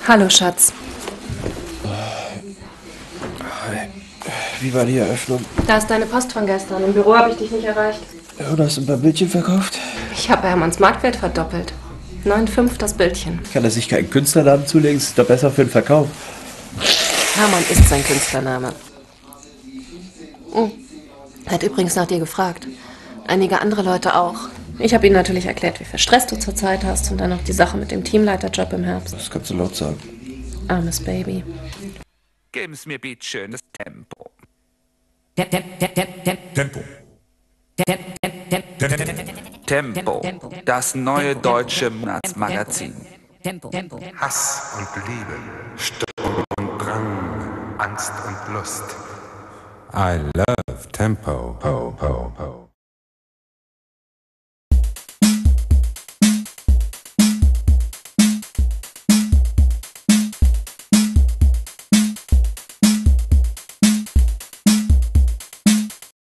Hallo, Schatz. Hi. Wie war die Eröffnung? Da ist deine Post von gestern. Im Büro habe ich dich nicht erreicht. Du hast ein paar Bildchen verkauft? Ich habe Hermanns Marktwert verdoppelt. 9,5 das Bildchen. Kann er sich keinen Künstlernamen zulegen? Ist doch besser für den Verkauf. Hermann ist sein Künstlername. Hat übrigens nach dir gefragt. Einige andere Leute auch. Ich habe ihm natürlich erklärt, wie viel Stress du zurzeit hast und dann noch die Sache mit dem Teamleiterjob im Herbst. Das kannst du laut sagen. Armes Baby. Geben Sie mir bitte schön das Tempo. Tempo, das neue deutsche Monatsmagazin. Hass und Liebe, Sturm und Drang, Angst und Lust. I love Tempo. Po, po, po.